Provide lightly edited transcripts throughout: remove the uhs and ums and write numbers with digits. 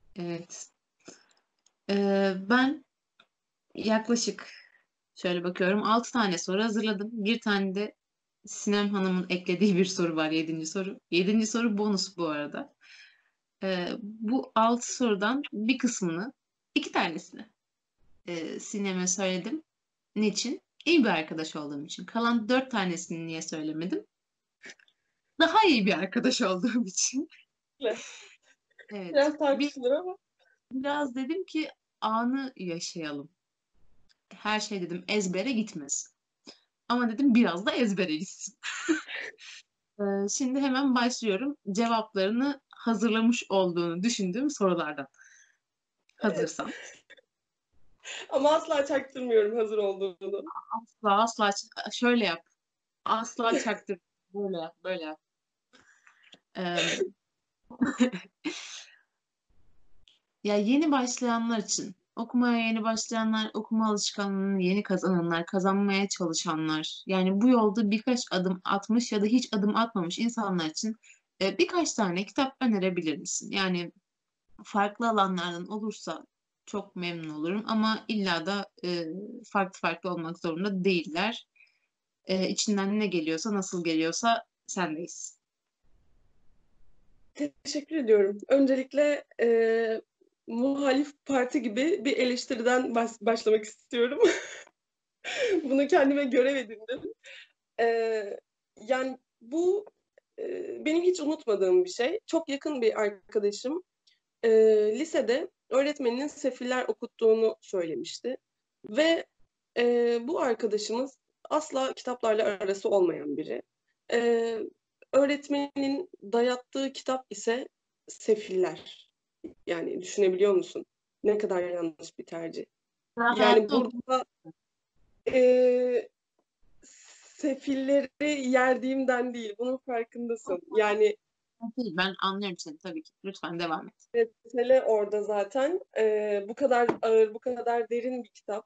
Evet. Ben yaklaşık şöyle bakıyorum 6 tane soru hazırladım. Bir tane de Sinem Hanım'ın eklediği bir soru var, yedinci soru. Yedinci soru bonus bu arada. Bu 6 sorudan bir kısmını, iki tanesini Sinem'e söyledim. Niçin? İyi bir arkadaş olduğum için. Kalan 4 tanesini niye söylemedim? Daha iyi bir arkadaş olduğum için. Evet. Biraz tartışılır ama. Biraz dedim ki anı yaşayalım. Her şey dedim ezbere gitmesin. Ama dedim biraz da ezbere gitsin. Şimdi hemen başlıyorum. Cevaplarını hazırlamış olduğunu düşündüğüm sorulardan. Evet. Hazırsan. Ama asla çaktırmıyorum hazır olduğunu. Asla asla şöyle yap. Asla çaktır. Böyle yap, böyle yap. Ee, Ya yeni başlayanlar için, okumaya yeni başlayanlar, okuma alışkanlığını yeni kazananlar, kazanmaya çalışanlar, yani bu yolda birkaç adım atmış ya da hiç adım atmamış insanlar için birkaç tane kitap önerebilir misin? Yani farklı alanlardan olursa çok memnun olurum ama illa da farklı farklı olmak zorunda değiller. İçinden ne geliyorsa, nasıl geliyorsa sendeyiz. Teşekkür ediyorum. Öncelikle muhalif parti gibi bir eleştiriden başlamak istiyorum. Bunu kendime görev edindim. E, Yani bu benim hiç unutmadığım bir şey. Çok yakın bir arkadaşım e, lisede öğretmeninin Sefiller okuttuğunu söylemişti. Ve bu arkadaşımız asla kitaplarla arası olmayan biri. E, Öğretmenin dayattığı kitap ise Sefiller. Yani düşünebiliyor musun? Ne kadar yanlış bir tercih. Ben Yani hayatta okumam burada e, sefilleri yerdiğimden değil, bunun farkındasın. Yani değil. Ben anlıyorum seni tabii ki. Lütfen devam et. mesele orada zaten. Bu kadar ağır, bu kadar derin bir kitap.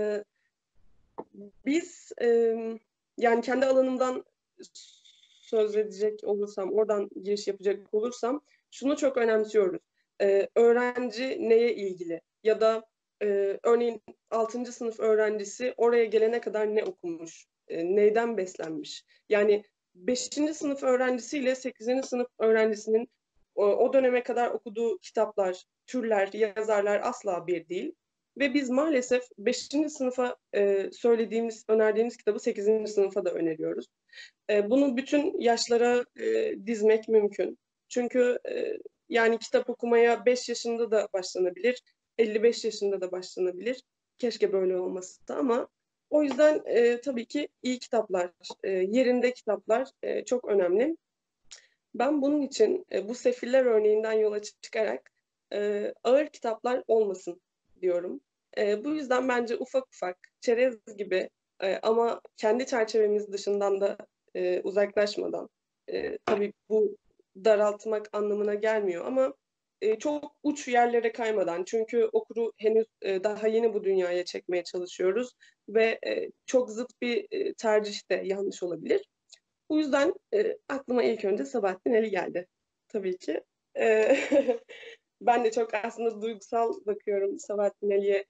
Biz yani kendi alanımdan söz edecek olursam, oradan giriş yapacak olursam şunu çok önemsiyoruz. Öğrenci neye ilgili? Ya da örneğin 6. sınıf öğrencisi oraya gelene kadar ne okumuş? Neyden beslenmiş? Yani 5. sınıf öğrencisiyle 8. sınıf öğrencisinin o döneme kadar okuduğu kitaplar, türler, yazarlar asla bir değil. Ve biz maalesef 5. sınıfa önerdiğimiz kitabı 8. sınıfa da öneriyoruz. Bunu bütün yaşlara dizmek mümkün. Çünkü yani kitap okumaya 5 yaşında da başlanabilir, 55 yaşında da başlanabilir. Keşke böyle olması ama o yüzden tabii ki iyi kitaplar, yerinde kitaplar çok önemli. Ben bunun için bu Sefiller örneğinden yola çıkarak ağır kitaplar olmasın diyorum. Bu yüzden bence ufak ufak, çerez gibi ama kendi çerçevemiz dışından da uzaklaşmadan, tabii bu daraltmak anlamına gelmiyor ama çok uç yerlere kaymadan, çünkü okuru henüz daha yeni bu dünyaya çekmeye çalışıyoruz ve çok zıt bir tercih de yanlış olabilir. Bu yüzden aklıma ilk önce Sabahattin Ali geldi. Tabii ki. E, Ben de çok aslında duygusal bakıyorum Sabahattin Ali'ye,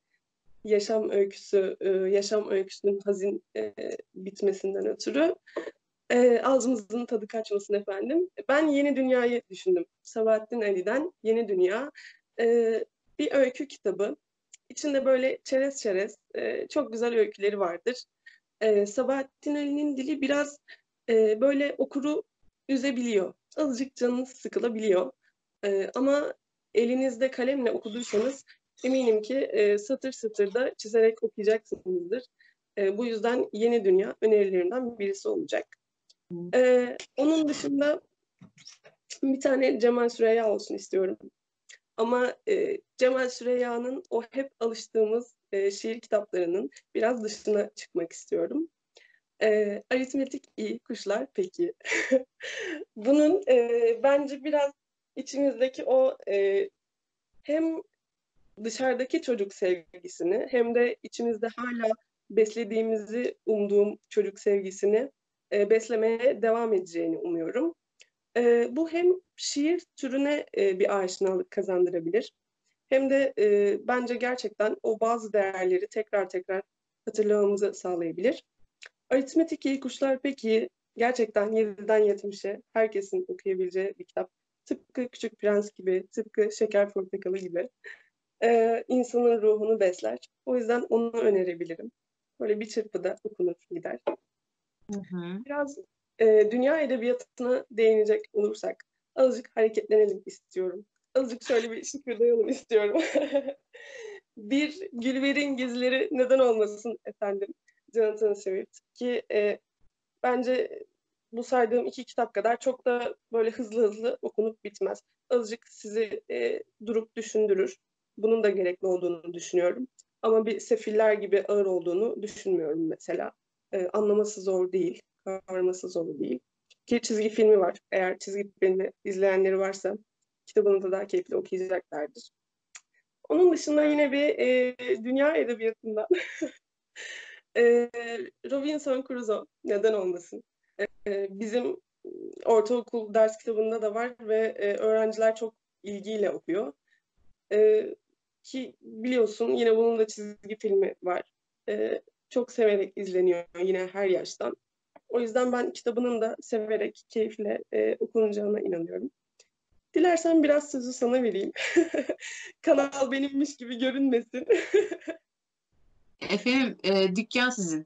yaşam öyküsünün hazin bitmesinden ötürü. Ağzımızın tadı kaçmasın efendim. Ben Yeni Dünya'yı düşündüm. Sabahattin Ali'den Yeni Dünya. Bir öykü kitabı. İçinde böyle çerez çerez çok güzel öyküleri vardır. Sabahattin Ali'nin dili biraz böyle okuru üzebiliyor. Azıcık canınız sıkılabiliyor. Ama elinizde kalemle okuduysanız eminim ki satır satır da çizerek okuyacaksınızdır. Bu yüzden Yeni Dünya önerilerimden birisi olacak. Onun dışında bir tane Cemal Süreya olsun istiyorum. Ama Cemal Süreyya'nın o hep alıştığımız şiir kitaplarının biraz dışına çıkmak istiyorum. Aritmetik iyi, kuşlar peki. Bunun bence biraz içimizdeki o hem dışarıdaki çocuk sevgisini hem de içimizde hala beslediğimizi umduğum çocuk sevgisini beslemeye devam edeceğini umuyorum. Bu hem şiir türüne bir aşinalık kazandırabilir. hem de bence gerçekten o bazı değerleri tekrar tekrar hatırlamamızı sağlayabilir. Aritmetik İyi Kuşlar peki gerçekten 7'den 70'e herkesin okuyabileceği bir kitap. Tıpkı Küçük Prens gibi, tıpkı Şeker Portakalı gibi insanın ruhunu besler. O yüzden onu önerebilirim. Böyle bir çırpıda okunur gider. Hı hı. Biraz dünya edebiyatına değinecek olursak azıcık hareketlenelim istiyorum. Azıcık şöyle bir şıkırdayalım istiyorum. Bir Gülver'in Gezileri neden olmasın efendim? Jonathan Swift ki bence bu saydığım 2 kitap kadar çok da böyle hızlı hızlı okunup bitmez. Azıcık sizi durup düşündürür. Bunun da gerekli olduğunu düşünüyorum. Ama bir Sefiller gibi ağır olduğunu düşünmüyorum mesela. Anlaması zor değil, kavraması zor değil. Ki çizgi filmi var. Eğer çizgi filmi izleyenleri varsa kitabını da daha keyifli okuyacaklardır. Onun dışında yine bir dünya edebiyatından e, Robinson Crusoe neden olmasın? Bizim ortaokul ders kitabında da var ve öğrenciler çok ilgiyle okuyor. E, Ki biliyorsun yine bunun da çizgi filmi var. Çok severek izleniyor yine her yaştan. O yüzden ben kitabının da severek, keyifle okunacağına inanıyorum. Dilersen biraz sözü sana vereyim. Kanal benimmiş gibi görünmesin. Efendim, dükkan sizin.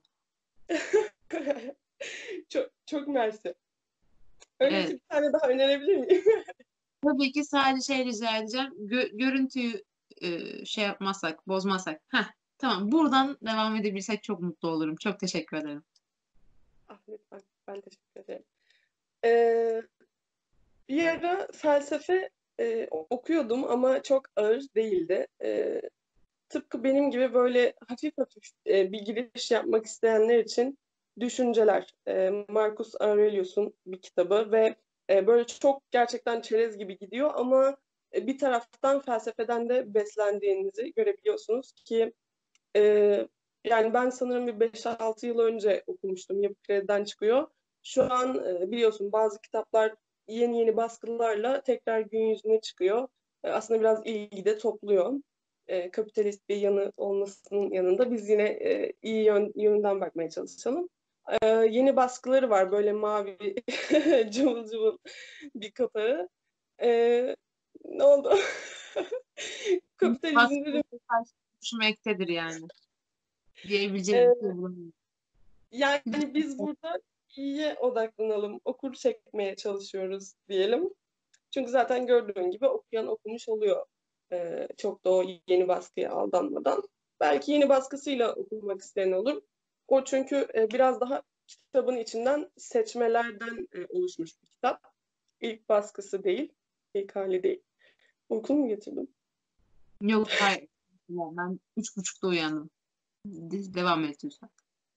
Çok, çok mersi. Öyleyse Evet. bir tane daha önerebilir miyim? Tabii ki sadece şey rica edeceğim. Görüntüyü şey yapmazsak, bozmazsak. Heh, tamam. Buradan devam edebilsek çok mutlu olurum. Çok teşekkür ederim. Ah lütfen. Ben teşekkür ederim. Ee, Bir ara felsefe okuyordum ama çok ağır değildi. Tıpkı benim gibi böyle hafif hafif bir giriş yapmak isteyenler için Düşünceler, Marcus Aurelius'un bir kitabı ve böyle çok gerçekten çerez gibi gidiyor ama bir taraftan felsefeden de beslendiğinizi görebiliyorsunuz ki e, yani ben sanırım bir 5-6 yıl önce okumuştum. Yapı Kredi'den çıkıyor. Şu an biliyorsun bazı kitaplar yeni yeni baskılarla tekrar gün yüzüne çıkıyor. Aslında biraz ilgi de topluyor. Kapitalist bir yanı olmasının yanında biz yine iyi yönünden bakmaya çalışalım. Yeni baskıları var böyle mavi cıvıl cıvıl bir kapağı. Ne oldu? Kapitalizm Baskı dedim. karşı düşmektedir yani. Diyebileceğim bir Ee, şey bulamıyorum. Yani biz burada iyiye odaklanalım, okur çekmeye çalışıyoruz diyelim. Çünkü zaten gördüğün gibi okuyan okumuş oluyor. Çok da o yeni baskıya aldanmadan. Belki yeni baskısıyla okumak isteyen olur. O çünkü biraz daha kitabın içinden seçmelerden oluşmuş bir kitap. İlk baskısı değil, ilk hali değil. Uykunu mu getirdim? Yok, hayır. Ben 3.30'da uyandım. Devam et lütfen.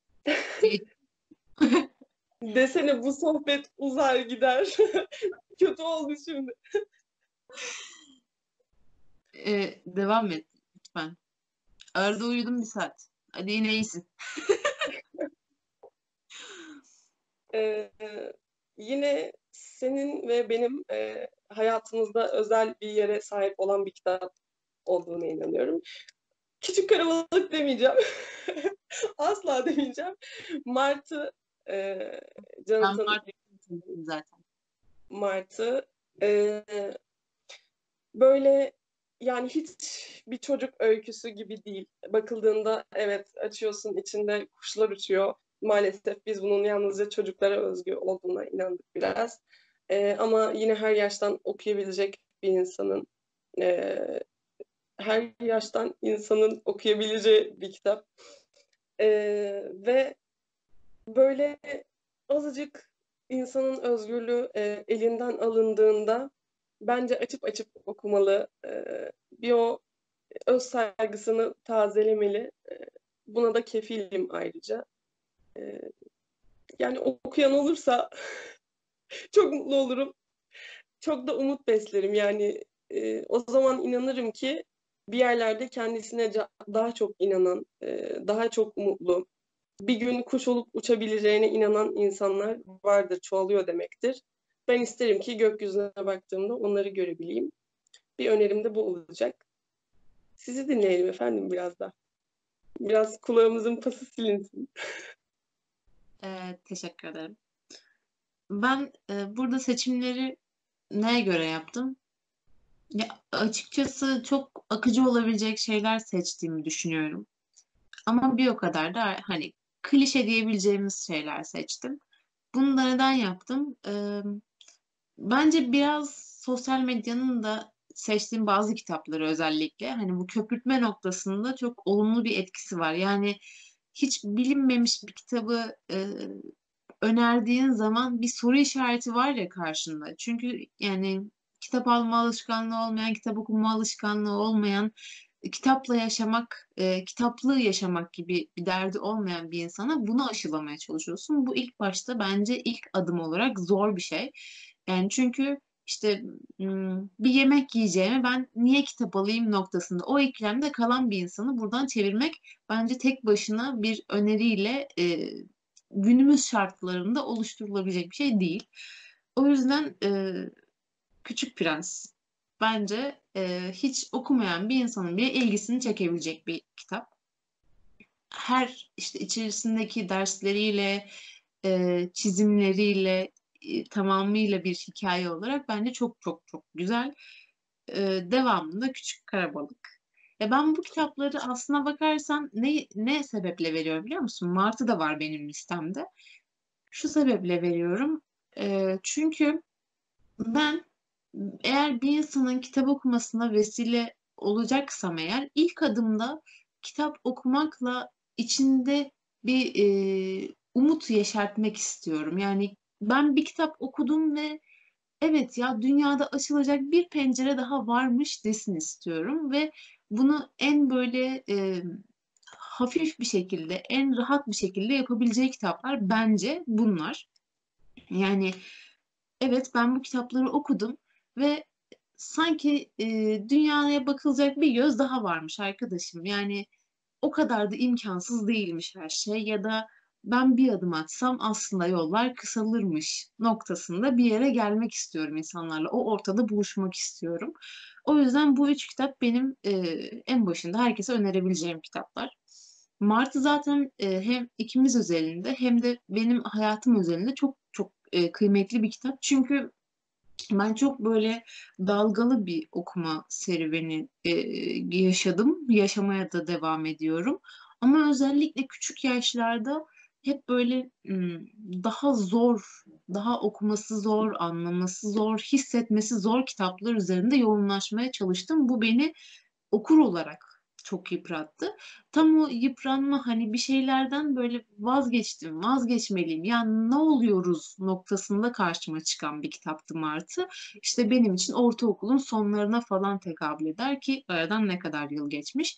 Desene bu sohbet uzar gider. Kötü oldu şimdi. Devam et lütfen. Arada uyudum 1 saat. Hadi yine iyisin. Ee, Yine senin ve benim hayatımızda özel bir yere sahip olan bir kitap olduğuna inanıyorum. Küçük Karabalık demeyeceğim. Asla demeyeceğim. Martı, e, Ben Jonathan Mart'ım zaten. Martı e, böyle yani hiç bir çocuk öyküsü gibi değil. Bakıldığında evet açıyorsun içinde kuşlar uçuyor. Maalesef biz bunun yalnızca çocuklara özgü olduğuna inandık biraz. Ama yine her yaştan okuyabilecek bir insanın e, her yaştan insanın okuyabileceği bir kitap. Ve böyle azıcık insanın özgürlüğü elinden alındığında bence açıp açıp okumalı. Bir o öz saygısını tazelemeli. Buna da kefilim ayrıca. E, Yani okuyan olursa çok mutlu olurum. Çok da umut beslerim. Yani o zaman inanırım ki bir yerlerde kendisine daha çok inanan, daha çok umutlu, bir gün kuş olup uçabileceğine inanan insanlar vardır, çoğalıyor demektir. Ben isterim ki gökyüzüne baktığımda onları görebileyim. Bir önerim de bu olacak. Sizi dinleyelim efendim biraz da. Biraz kulağımızın pası silinsin. Teşekkür ederim. Ben burada seçimleri neye göre yaptım? Ya, açıkçası çok akıcı olabilecek şeyler seçtiğimi düşünüyorum. Ama bir o kadar da hani klişe diyebileceğimiz şeyler seçtim. Bunu da neden yaptım? Bence biraz sosyal medyanın da seçtiğim bazı kitapları özellikle hani bu köpürtme noktasında çok olumlu bir etkisi var. Yani hiç bilinmemiş bir kitabı önerdiğin zaman bir soru işareti var ya karşında. Çünkü yani kitap alma alışkanlığı olmayan, kitap okuma alışkanlığı olmayan, kitapla yaşamak, kitaplı yaşamak gibi bir derdi olmayan bir insana bunu aşılamaya çalışıyorsun. Bu ilk başta bence ilk adım olarak zor bir şey. Yani çünkü işte bir yemek yiyeceğime ben niye kitap alayım noktasında o ikilemde kalan bir insanı buradan çevirmek bence tek başına bir öneriyle günümüz şartlarında oluşturulabilecek bir şey değil. O yüzden Küçük Prens bence hiç okumayan bir insanın bile ilgisini çekebilecek bir kitap. Her işte içerisindeki dersleriyle, çizimleriyle, tamamıyla bir hikaye olarak bence çok çok çok güzel. Devamında Küçük Karabalık. Ben bu kitapları aslına bakarsan ne sebeple veriyorum biliyor musun? Martı da var benim listemde. Şu sebeple veriyorum. Çünkü ben eğer bir insanın kitap okumasına vesile olacaksam eğer ilk adımda kitap okumakla içinde bir umut yeşertmek istiyorum. Yani ben bir kitap okudum ve evet ya dünyada açılacak bir pencere daha varmış desin istiyorum ve bunu en böyle hafif bir şekilde, en rahat bir şekilde yapabileceği kitaplar bence bunlar. Yani evet ben bu kitapları okudum ve sanki dünyaya bakılacak bir göz daha varmış arkadaşım. Yani o kadar da imkansız değilmiş her şey ya da ben bir adım atsam aslında yollar kısalırmış noktasında bir yere gelmek istiyorum insanlarla. O ortada buluşmak istiyorum. O yüzden bu üç kitap benim en başında herkese önerebileceğim kitaplar. Martı zaten hem ikimiz özelinde hem de benim hayatım özelinde çok çok kıymetli bir kitap. Çünkü ben çok böyle dalgalı bir okuma serüveni yaşadım. Yaşamaya da devam ediyorum. Ama özellikle küçük yaşlarda hep böyle daha zor, daha okuması zor, anlaması zor, hissetmesi zor kitaplar üzerinde yoğunlaşmaya çalıştım. Bu beni okur olarak çok yıprattı. Tam o yıpranma hani bir şeylerden böyle vazgeçtim, vazgeçmeliyim. Yani ne oluyoruz noktasında karşıma çıkan bir kitaptı Martı. İşte benim için ortaokulun sonlarına falan tekabül eder ki aradan ne kadar yıl geçmiş.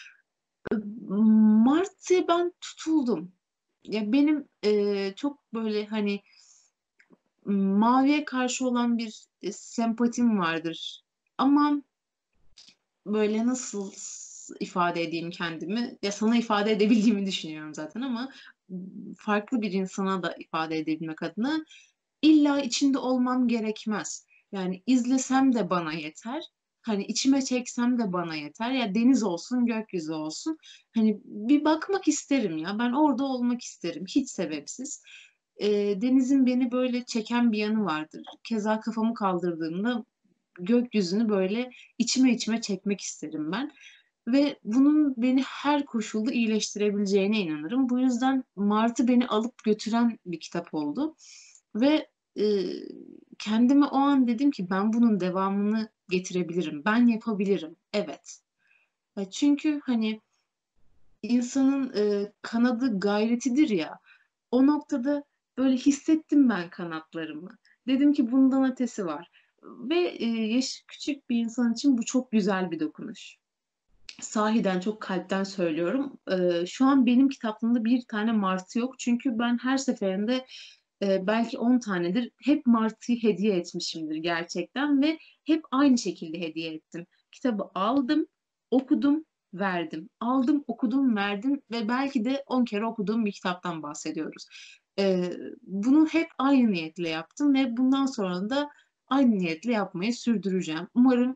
Martı'ya ben tutuldum. Ya benim çok böyle hani maviye karşı olan bir sempatim vardır. Ama böyle nasıl ifade edeyim kendimi? Ya sana ifade edebildiğimi düşünüyorum zaten ama farklı bir insana da ifade edebilmek adına illa içinde olmam gerekmez. Yani izlesem de bana yeter. Hani içime çeksem de bana yeter. Ya deniz olsun, gökyüzü olsun. Hani bir bakmak isterim ya. Ben orada olmak isterim. Hiç sebepsiz. Denizin beni böyle çeken bir yanı vardır. Keza kafamı kaldırdığımda gökyüzünü böyle içime çekmek isterim ben. Ve bunun beni her koşulda iyileştirebileceğine inanırım. Bu yüzden Martı beni alıp götüren bir kitap oldu. Ve e, kendime o an dedim ki ben bunun devamını getirebilirim. Ben yapabilirim. Evet. Çünkü hani insanın kanadı gayretidir ya. O noktada böyle hissettim ben kanatlarımı. Dedim ki bundan ötesi var. Ve yaş küçük bir insan için bu çok güzel bir dokunuş. Sahiden çok kalpten söylüyorum. Şu an benim kitaplığımda bir tane martı yok. Çünkü ben her seferinde belki 10 tanedir hep martıyı hediye etmişimdir gerçekten ve hep aynı şekilde hediye ettim. Kitabı aldım, okudum, verdim. Aldım, okudum, verdim ve belki de 10 kere okuduğum bir kitaptan bahsediyoruz. Bunu hep aynı niyetle yaptım ve bundan sonra da aynı niyetle yapmayı sürdüreceğim. Umarım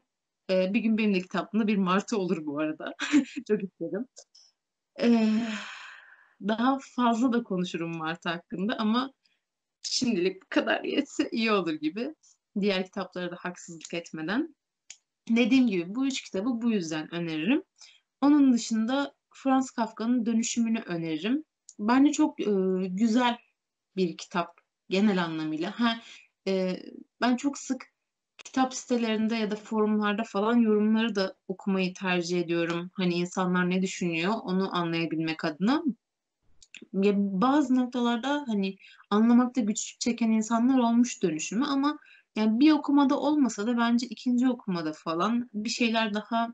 Bir gün benim de kitabımda bir martı olur bu arada. Çok isterim. Ee, Daha fazla da konuşurum martı hakkında ama şimdilik bu kadar yetse iyi olur gibi. Diğer kitaplara da haksızlık etmeden. Dediğim gibi bu üç kitabı bu yüzden öneririm. Onun dışında Franz Kafka'nın Dönüşümünü öneririm. Bence çok güzel bir kitap genel anlamıyla. E, Ben çok sık kitap sitelerinde ya da forumlarda falan yorumları da okumayı tercih ediyorum. Hani insanlar ne düşünüyor onu anlayabilmek adına. Ya bazı noktalarda hani anlamakta güçlük çeken insanlar olmuş dönüşümü ama yani bir okumada olmasa da bence ikinci okumada falan bir şeyler daha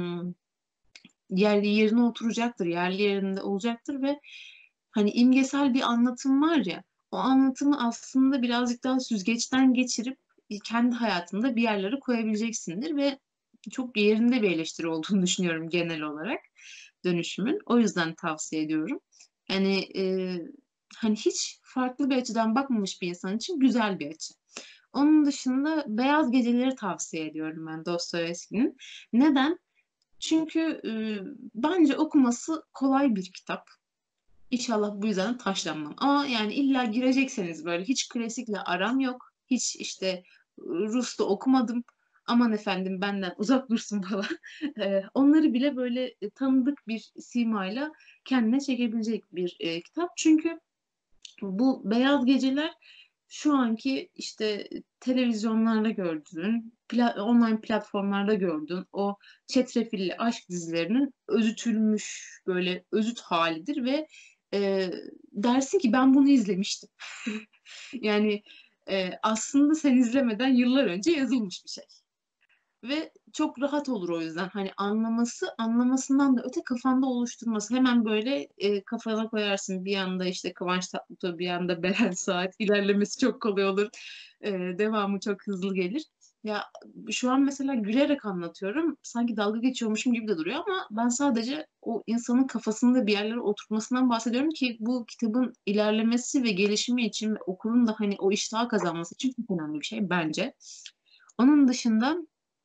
yerli yerine oturacaktır, yerli yerinde olacaktır ve hani imgesel bir anlatım var ya, o anlatımı aslında birazcık daha süzgeçten geçirip kendi hayatında bir yerlere koyabileceksindir ve çok yerinde bir eleştiri olduğunu düşünüyorum genel olarak dönüşümün. O yüzden tavsiye ediyorum. Yani hani hiç farklı bir açıdan bakmamış bir insan için güzel bir açı. Onun dışında Beyaz Geceleri tavsiye ediyorum ben Dostoyevski'nin. Neden? Çünkü bence okuması kolay bir kitap. İnşallah bu yüzden taşlanmam. Ama yani illa girecekseniz böyle hiç klasikle aram yok. Hiç işte Rus'ta okumadım. Aman efendim benden uzak dursun falan. Onları bile böyle tanıdık bir simayla kendine çekebilecek bir kitap. Çünkü bu Beyaz Geceler şu anki işte televizyonlarda gördüğün, online platformlarda gördüğün o çetrefilli aşk dizilerinin özütülmüş böyle özüt halidir ve dersin ki ben bunu izlemiştim. Yani aslında sen izlemeden yıllar önce yazılmış bir şey. Ve çok rahat olur o yüzden. Hani anlamasından da öte kafanda oluşturması. Hemen böyle kafana koyarsın. Bir yanda işte Kıvanç Tatlıtuğ, bir yanda Beren Saat. İlerlemesi çok kolay olur. Devamı çok hızlı gelir. Ya şu an mesela gülerek anlatıyorum. Sanki dalga geçiyormuşum gibi de duruyor ama ben sadece o insanın kafasında bir yerlere oturtmasından bahsediyorum ki bu kitabın ilerlemesi ve gelişimi için ve okulun da hani o iştahı kazanması için çok önemli bir şey bence. Onun dışında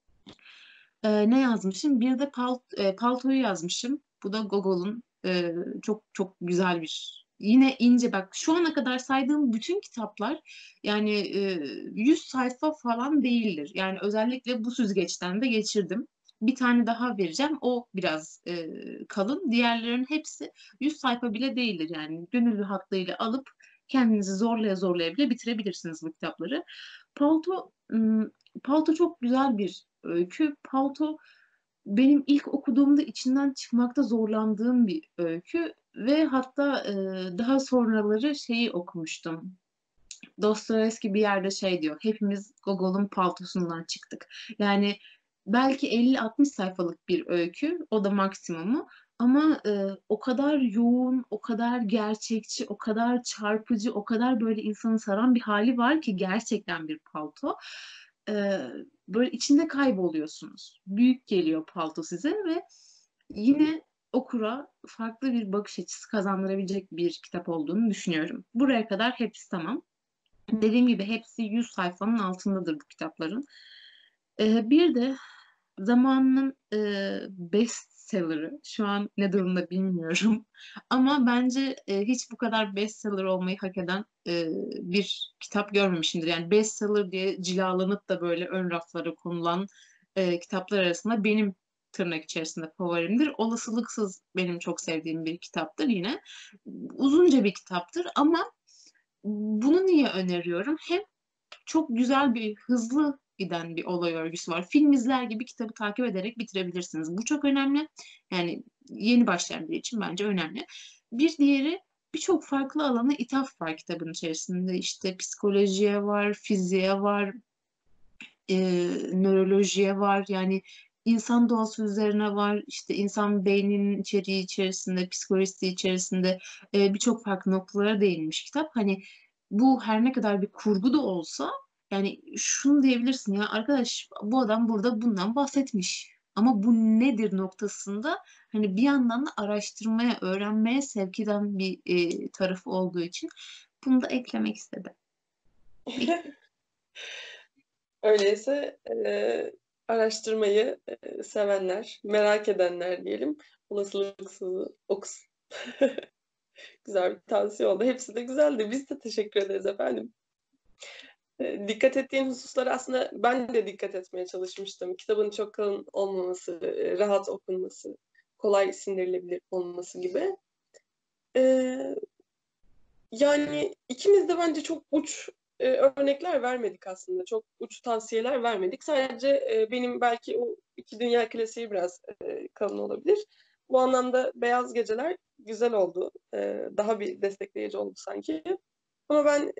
ne yazmışım? Bir de Palto'yu yazmışım. Bu da Gogol'un çok çok güzel bir. Yine ince bak şu ana kadar saydığım bütün kitaplar yani 100 sayfa falan değildir. Yani özellikle bu süzgeçten de geçirdim. Bir tane daha vereceğim. O biraz kalın. Diğerlerinin hepsi 100 sayfa bile değildir. Yani gönül rahatlığıyla alıp kendinizi zorlaya zorlaya bile bitirebilirsiniz bu kitapları. Palto, Palto çok güzel bir öykü. Palto benim ilk okuduğumda içinden çıkmakta zorlandığım bir öykü ve hatta daha sonraları şeyi okumuştum. Dostoyevski bir yerde şey diyor. Hepimiz Gogol'un paltosundan çıktık. Yani belki 50-60 sayfalık bir öykü. O da maksimumu. Ama o kadar yoğun, o kadar gerçekçi, o kadar çarpıcı, o kadar böyle insanı saran bir hali var ki gerçekten bir palto. E, Böyle içinde kayboluyorsunuz. Büyük geliyor palto size ve yine okura farklı bir bakış açısı kazandırabilecek bir kitap olduğunu düşünüyorum. Buraya kadar hepsi tamam. Dediğim gibi hepsi 100 sayfanın altındadır bu kitapların. Bir de zamanının bestseller'ı. Şu an ne durumda bilmiyorum. Ama bence hiç bu kadar bestseller olmayı hak eden bir kitap görmemişimdir. Yani bestseller diye cilalanıp da böyle ön raflara konulan kitaplar arasında benim tırnak içerisinde favorimdir. Olasılıksız benim çok sevdiğim bir kitaptır yine. Uzunca bir kitaptır ama bunu niye öneriyorum? Hem çok güzel bir hızlı giden bir olay örgüsü var. Film izler gibi kitabı takip ederek bitirebilirsiniz. Bu çok önemli. Yani yeni başlayan biri için bence önemli. Bir diğeri birçok farklı alana ithaf var kitabın içerisinde. İşte psikolojiye var, fiziğe var, e, nörolojiye var. Yani insan doğası üzerine var. İşte insan beyninin içeriği içerisinde, psikolojisi içerisinde birçok farklı noktalara değinmiş kitap. Hani bu her ne kadar bir kurgu da olsa yani şunu diyebilirsin ya arkadaş bu adam burada bundan bahsetmiş. Ama bu nedir noktasında hani bir yandan da araştırmaya, öğrenmeye sevk eden bir tarafı olduğu için bunu da eklemek istedim. Öyleyse araştırmayı sevenler, merak edenler diyelim. Olasılıksız okusun. Güzel bir tavsiye oldu. Hepsi de güzeldi. Biz de teşekkür ederiz efendim. Dikkat ettiğim hususlara aslında ben de dikkat etmeye çalışmıştım. Kitabın çok kalın olmaması, rahat okunması, kolay sindirilebilir olması gibi. Yani ikimiz de bence çok uç örnekler vermedik aslında. Çok uç tavsiyeler vermedik. Sadece benim belki o iki dünya klasiği biraz kalın olabilir. Bu anlamda Beyaz Geceler güzel oldu. Daha bir destekleyici oldu sanki. Ama ben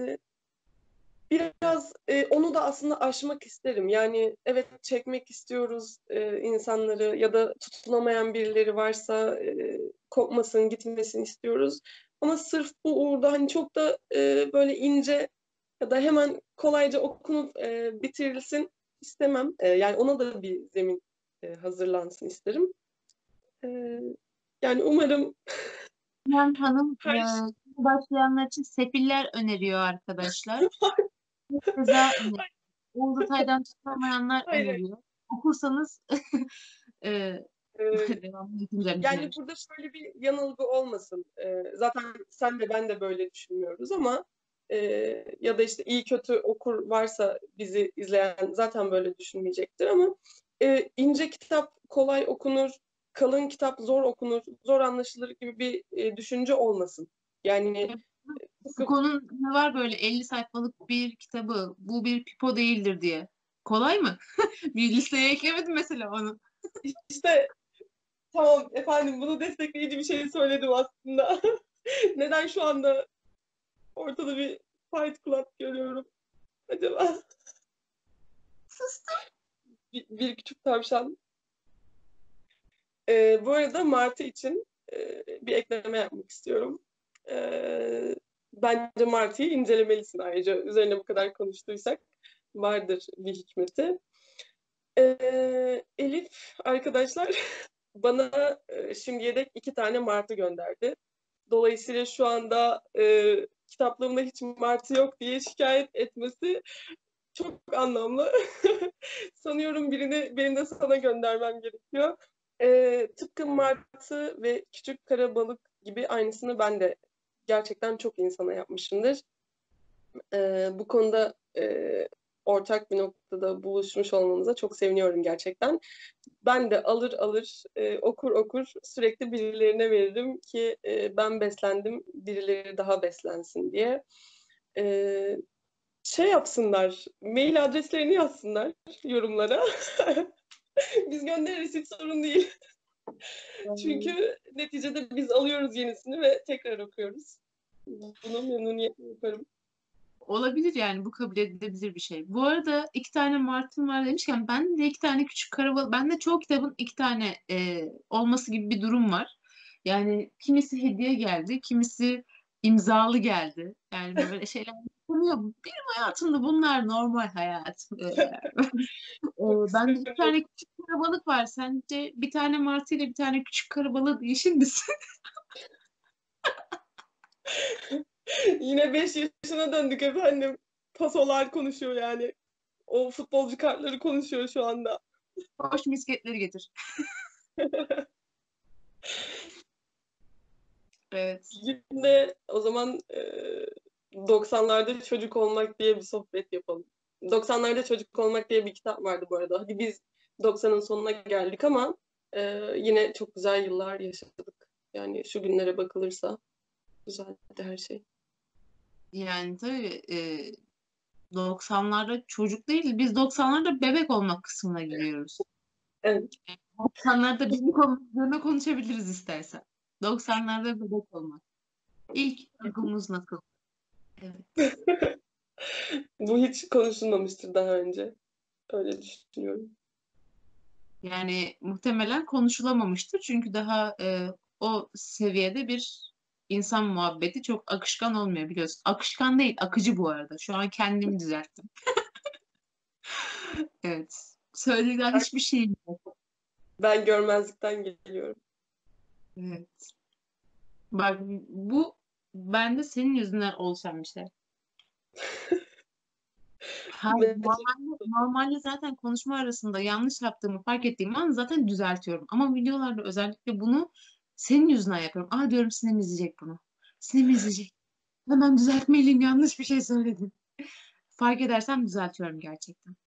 biraz onu da aslında aşmak isterim. Yani evet çekmek istiyoruz insanları ya da tutunamayan birileri varsa kopmasın, gitmesin istiyoruz. Ama sırf bu uğurda hani çok da böyle ince ya da hemen kolayca okunup bitirilsin istemem. Yani ona da bir zemin hazırlansın isterim. E, Yani umarım Sinem Hanım her şey... başlayanlar için Sefiller öneriyor arkadaşlar. Keza Oğuz Atay'dan tutunamayanlar Hayır, öneriyor. Okursanız e, hayır. devamlı yapacağım Yani düşünüyorum. burada şöyle bir yanılgı olmasın. Zaten sen de ben de böyle düşünmüyoruz ama e, ya da işte iyi kötü okur varsa bizi izleyen zaten böyle düşünmeyecektir ama ince kitap kolay okunur, kalın kitap zor okunur, zor anlaşılır gibi bir düşünce olmasın. Yani tıpkı Foucault'un ne var böyle 50 sayfalık bir kitabı, bu bir pipo değildir diye. Kolay mı? Bir listeye eklemedim mesela onu. işte tamam efendim bunu destekleyici bir şey söyledim aslında. Neden şu anda ortada bir Fight Club görüyorum acaba? Bir küçük tavşan. Bu arada Martı için bir ekleme yapmak istiyorum. Bence Martı'yı incelemelisin ayrıca. Üzerine bu kadar konuştuysak vardır bir hikmeti. Elif arkadaşlar bana şimdiye dek 2 tane Martı gönderdi. Dolayısıyla şu anda kitaplığımda hiç Martı yok diye şikayet etmesi çok anlamlı. Sanıyorum birini benim de sana göndermem gerekiyor. Tıpkı Martı ve Küçük Kara Balık gibi aynısını ben de gerçekten çok insana yapmışımdır. Bu konuda ortak bir noktada buluşmuş olmamıza çok seviniyorum gerçekten. Ben de alır alır okur okur sürekli birilerine veririm ki ben beslendim birileri daha beslensin diye. E, Şey yapsınlar, mail adreslerini yazsınlar yorumlara. Biz göndeririz hiç sorun değil. Çünkü neticede biz alıyoruz yenisini ve tekrar okuyoruz. Bunu memnuniyetle yaparım. Olabilir yani bu kabul edilebilir bir şey. Bu arada 2 tane Martın var demişken ben de 2 tane küçük karabalık. Ben de çoğu kitabın 2 tane olması gibi bir durum var. Yani kimisi hediye geldi, kimisi imzalı geldi. Yani böyle şeyler yapılıyor. Benim hayatımda bunlar normal hayat. Çok Ben de iki kıskanıyorum. tane küçük karabalık var. Sence 1 tane Martı ile 1 tane küçük karabalığı değişir misin? Yine 5 yaşına döndük efendim. Pasolar konuşuyor yani. O futbolcu kartları konuşuyor şu anda. Hoş misketleri getir. Evet. Şimdi o zaman 90'larda çocuk olmak diye bir sohbet yapalım. 90'larda çocuk olmak diye bir kitap vardı bu arada. Hadi biz 90'ın sonuna geldik ama yine çok güzel yıllar yaşadık. Yani şu günlere bakılırsa güzeldi her şey. Yani tabii 90'larda çocuk değil, biz 90'larda bebek olmak kısmına giriyoruz. Evet. 90'larda bebek konuşabiliriz istersen. 90'larda bebek olmak. İlk duygumuz nasıl? Evet. Bu hiç konuşulmamıştır daha önce. Öyle düşünüyorum. Yani muhtemelen konuşulamamıştır. Çünkü daha o seviyede bir insan muhabbeti çok akışkan olmuyor biliyorsun. Akışkan değil, akıcı bu arada. Şu an kendimi düzelttim. Evet. Söylediğinden hiçbir şey yok. Ben görmezlikten geliyorum. Evet. Bak bu bende senin yüzünden oluşan bir şey. Hayır, normalde zaten konuşma arasında yanlış yaptığımı fark ettiğim an zaten düzeltiyorum. Ama videolarda özellikle bunu senin yüzünden yapıyorum. Aa diyorum, Sinem izleyecek bunu. Sinem izleyecek. Hemen düzeltmeliyim, yanlış bir şey söyledim. Fark edersem düzeltiyorum gerçekten.